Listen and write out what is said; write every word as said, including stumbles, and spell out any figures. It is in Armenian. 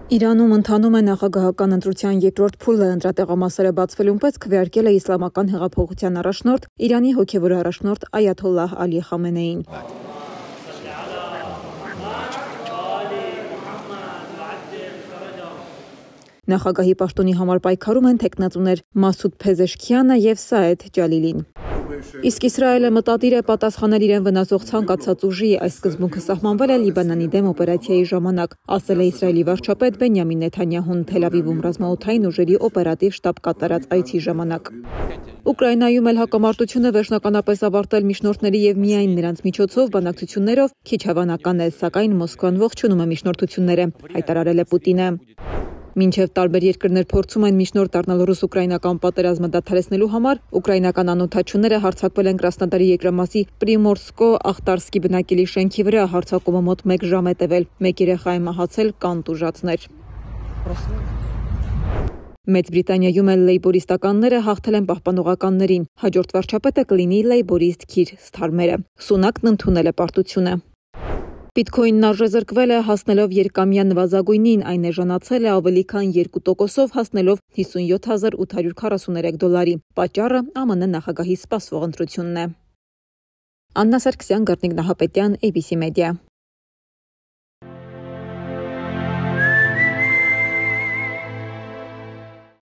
Իրանում ընթանում է նախագահական ընտրության երկրորդ փուլը, ընտրատեղամասերը բացվելուն պես քվեարկել է իսլամական հեղափոխության առաջնորդ, Իրանի հոգևոր առաջնորդ Այաթոլլահ Ալի Խամենեին։ Նախագահի պաշտոնի համար պայքարում են թեկնածուներ Մասուդ Փեզեշքյանը և Սաեդ Ջալիլին։ Իսկ Իսրայելը մտադիր է պատասխանել իրեն վնասող ցանկացած ուժի, այս սկզբունքը սահմանվել է Լիբանանի դեմ օպերացիայի ժամանակ, ասել է Իսրայելի վարչապետ Բենյամին Նեթանյահուն Թել Ավիվում ռազմաօդային ուժերի օպերատիվ շտաբ կատարած այցի ժամանակ։ Ուկրաինայում էլ հակամարտությունը վերջնականապես ավարտել միջնորդների և միայն նրանց միջոցով բանակցություններով քիչ հավանական է, սակայն Մոսկվան ողջունում է միջնորդությունները, հայտարարել է Պուտինը։ Մինչև տարբեր երկրներ փորձում են միջնորդ դառնալ ռուս-ուկրաինական պատերազմը դադարեցնելու համար, ուկրաինական անօդաչուները հարձակվել են Կրասնոդարի երկրամասի Պրիմորսկո-Ախտարսկի բնակելի շենքի վրա, հարձակումը մոտ մեկ ժամ է տևել, մեկ երեխա է մահացել, կան տուժածներ։ Մեծ Բրիտանիայում էլ լեյբորիստականները հաղթել են պահպանողականներին, հաջորդ վարչապետը կլինի լեյբորիստ Քիր Սթարմերը, Սունակն ընդունել է պարտությունը։ Բիտքոյնն արժեզրկվել է հասնելով երկամյա նվազագույնին, այն էժանացել է ավելի քան երկու տոկոսով, հասնելով հիսունյոթ հազար ութ հարյուր քառասուներեք դոլարի։ Պատճառը ԱՄՆ նախագահի սպասվող ընտրությունն է։ Աննա Սարգսյան, Գառնիկ Նահապետյան, A B C Media։